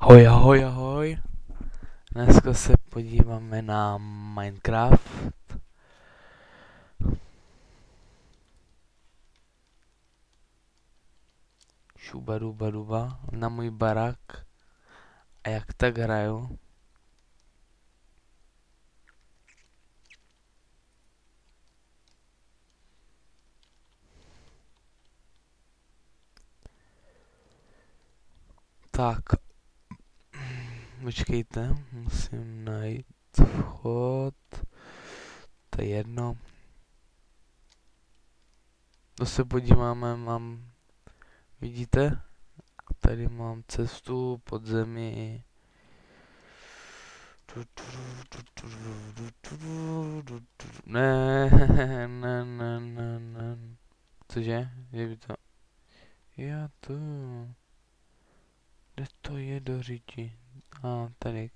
Ahoj, ahoj, ahoj. Dneska se podíváme na Minecraft. Šuba duba duba na můj barák. A jak tak hraju? Tak. Počkejte, musím najít vchod. To je jedno. To se podíváme, vidíte? Tady mám cestu pod zemi. Ne, ne. Cože? Je by to... Já tu... Kde to je do řiti? Tady.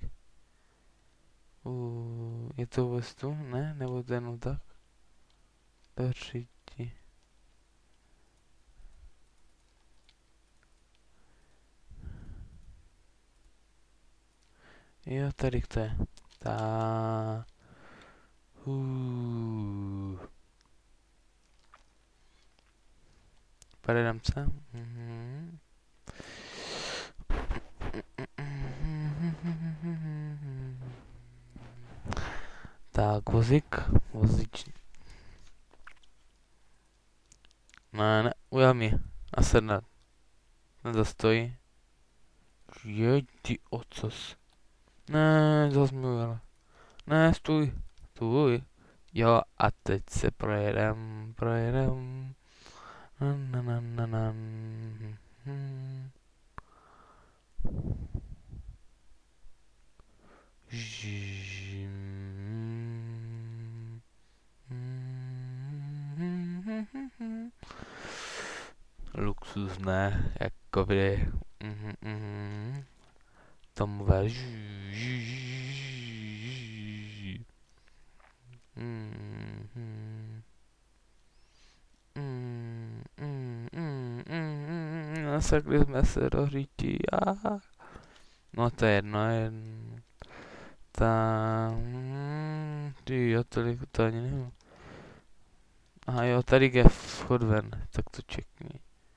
Je to vůbec tu? Ne? Nebo to jenom tak? Do řiti. Jo, tady to je. Ta. Padám se. Tak, vozíč. Ne, ujel mě. A sednat. Nezastojí. Jedi ocos. Ne, zase mi ujel. Ne, stůj. Jo, a teď se projedem. Na. Luxusné, jako vy. Tomu váž. Nasekli jsme se do řítí. No to je jedno. Ty jo, tolik to ani nevím. Aha jo, tady je vchod ven, tak to čekni.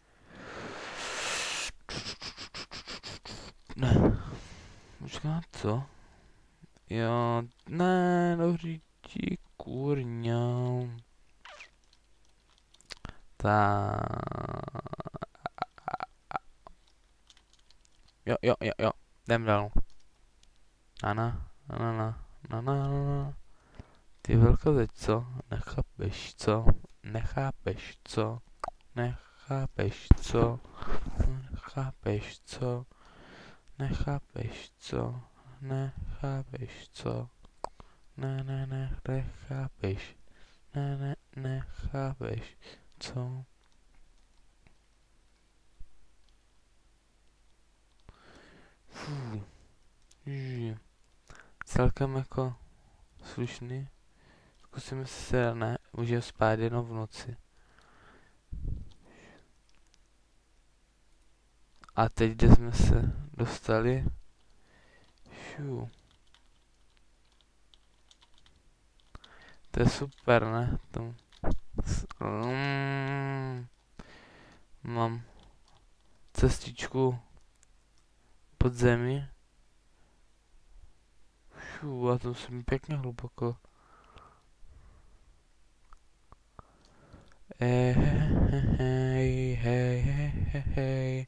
Ne. Počká, co? Jo, ne, do řítí, kurňa. Jo, jdem dál. Na. Ty velkozeď, co? Nechápeš, co? Celkem jako slušný. Zkusíme se, ne, můžeme spát jenom v noci. A teď, kde jsme se dostali? To je super, ne? Mám cestičku pod zemi. A to musím pěkně hluboko. Hej.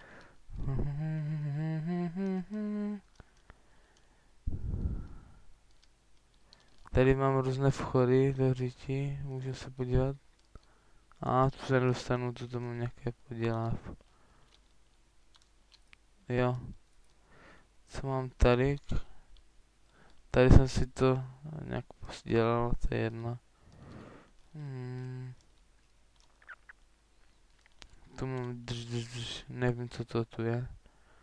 Tady mám různé vchody do řítí, můžu se podívat. Tu se nedostanu, tu mám nějaké poděláv. Jo. Co mám tady? Tady jsem si to nějak posdělal, to je jedno. Tu mám nevím, co to tu je.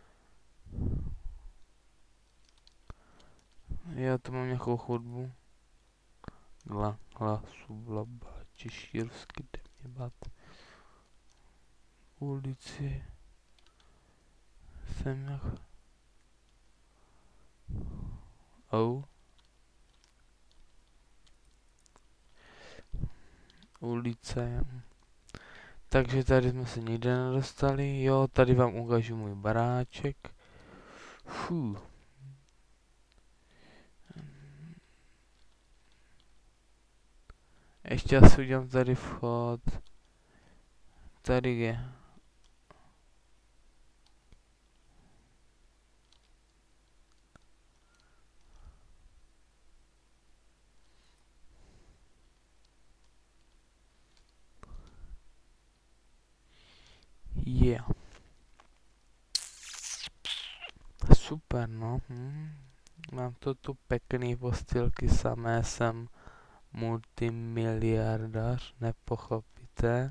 Já tu mám nějakou chodbu. Hlasu, blaba, češírsky, deměbat. Ulici. Jsem jak... Oh. Ulice. Takže tady jsme se nikde nedostali. Jo, tady vám ukážu můj baráček. Fuh. Ještě asi udělám tady vchod. Tady je. Yeah. Super, no. Mám to tu pěkný postýlky, samé jsem multimiliardář, nepochopíte.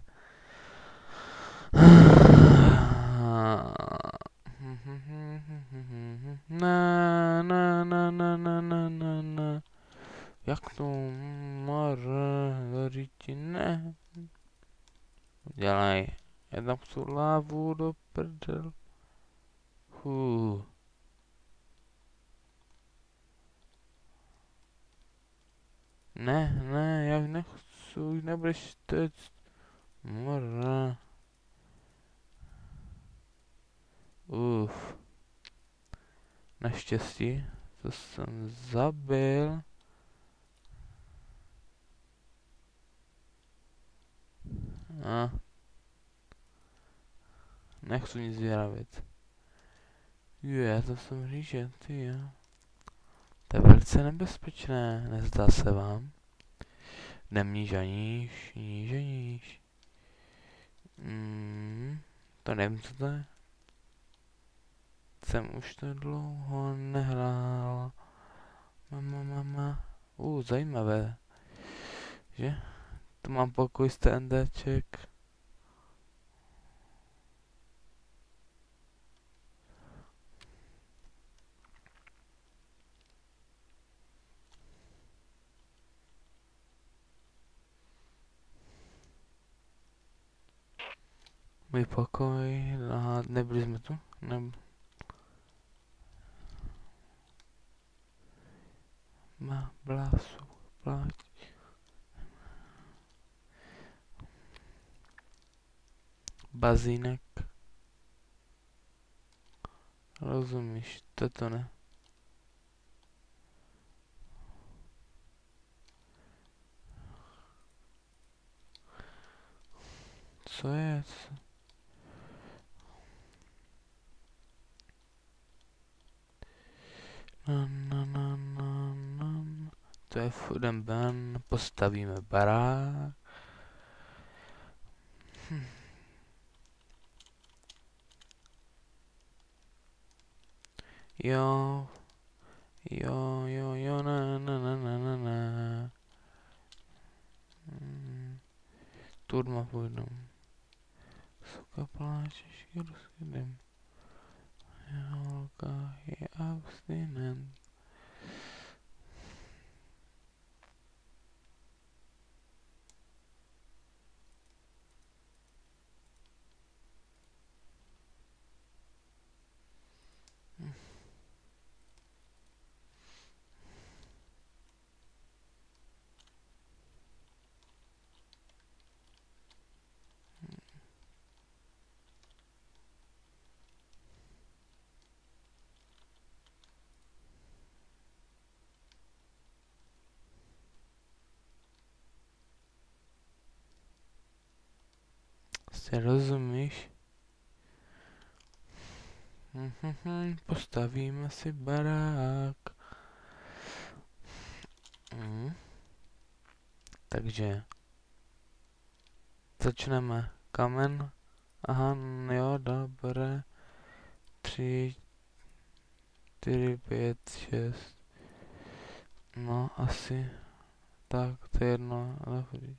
Na, na, na, na, na, na, na, na. Jak to říci ne? Dělej. Já tam chci lávu do prdel. Ne, já nechci, už nebudeš tect. Mora. Naštěstí, to jsem zabil. Nechci nic vyrábět. To jsem říže, ty jo. To je velice nebezpečné, nezdá se vám? Nemníž aníž, níž. To nevím, co to je. Jsem už to dlouho nehrál. Mama. Zajímavé. Že? Tu mám pokoj z TNDček. Můj pokoj, nebyli jsme tu? Blásu, pláč. Bazínek. Rozumíš, toto ne. Co je? To je fudem ban, postavíme barák. Jo, na. Turma půjdu. Suka pláčeš, rozkydem. Holka je abstinent. Si rozumíš? Postavíme si barák. Takže začneme kamen. Aha, jo, dobré. 3, 4, 5, 6. No, asi. Tak, to je jedno, ale chodí.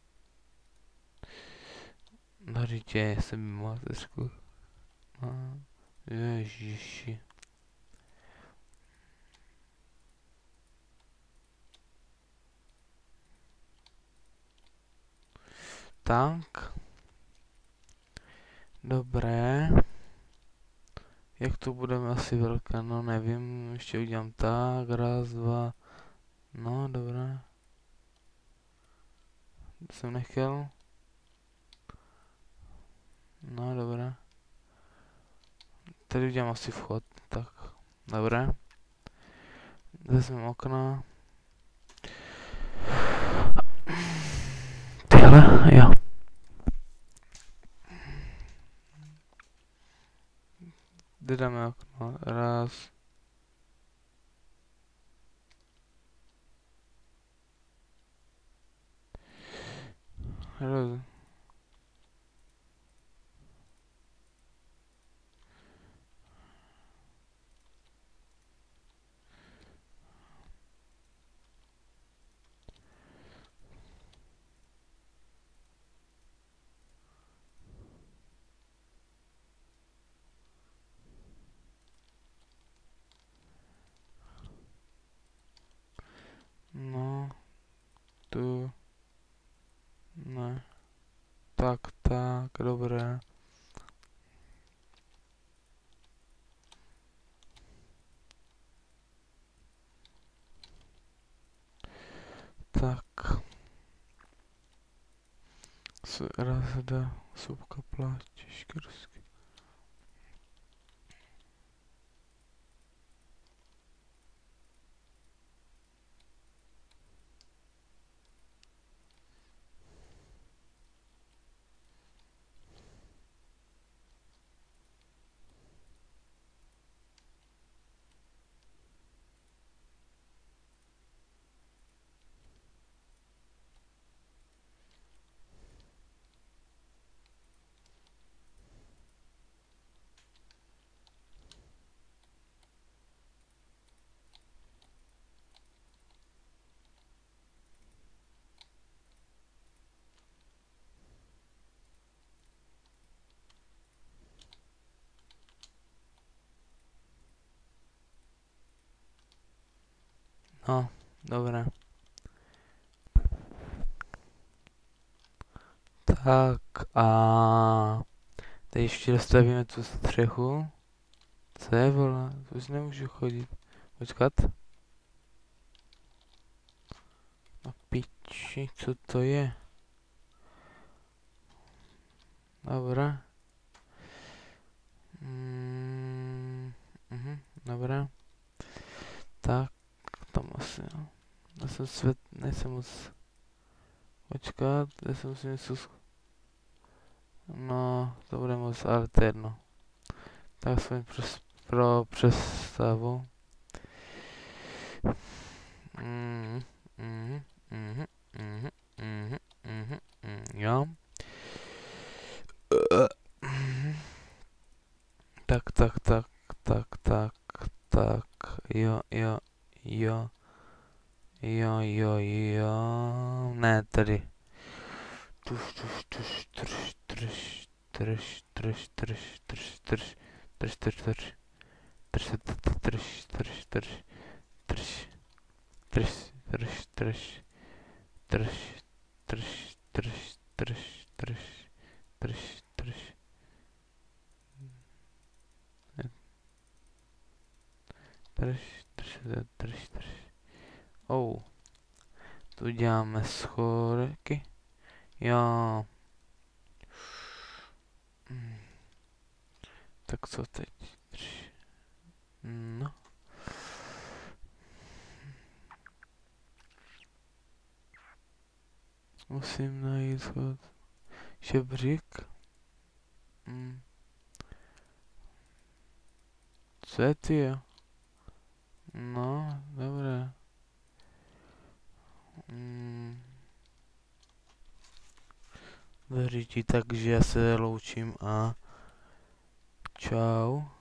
No, říče, jsem mimo trošku. Ježiši. Tak. Dobré. Jak to budeme asi velké, no nevím, ještě udělám tak, raz, dva, no dobré. To jsem nechtěl. No dobré. Tady udělám asi vchod, tak, dobré. Vezmeme okna. Tyhle, jo. Kde dáme okno? Raz. Raz. No, tu. Ne. Tak, dobré. Tak. Raz, dva, súbka, plášť, škrsky. No, dobré. Tak a teď ještě dostavíme tu střechu. Co je, vole? To už nemůžu chodit. Počkat. No piči, co to je? Dobré. Dobré. Tak, tam asi, jo. Já jsem nejsem moc. Počkat, já jsem si něco no, to bude moc, ale to je jedno. Tak aspoň pro představu. Jo. Tak, jo. Ne, tady. Oh, tu děláme schorky. Jo. Tak co teď? No. Musím najít schod. Šebřík. Co je ty, jo? No, dobré. Věříte, takže já se loučím a čau.